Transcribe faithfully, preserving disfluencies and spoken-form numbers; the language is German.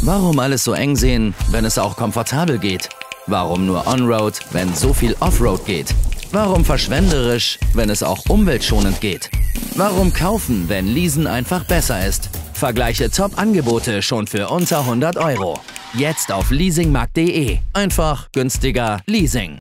Warum alles so eng sehen, wenn es auch komfortabel geht? Warum nur On-Road, wenn so viel Offroad geht? Warum verschwenderisch, wenn es auch umweltschonend geht? Warum kaufen, wenn Leasen einfach besser ist? Vergleiche Top-Angebote schon für unter hundert Euro. Jetzt auf leasingmarkt punkt de. Einfach günstiger Leasing.